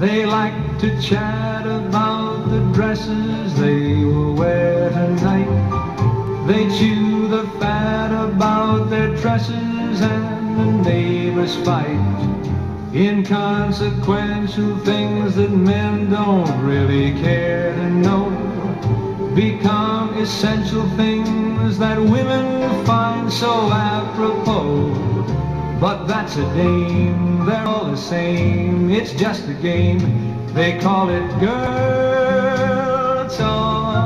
They like to chat about the dresses they will wear tonight. They chew the fat about their tresses and the neighbors fight. Inconsequential things that men don't really care to know become essential things that women find so apropos. But that's a dame, they're all the same, it's just a game, they call it girl talk.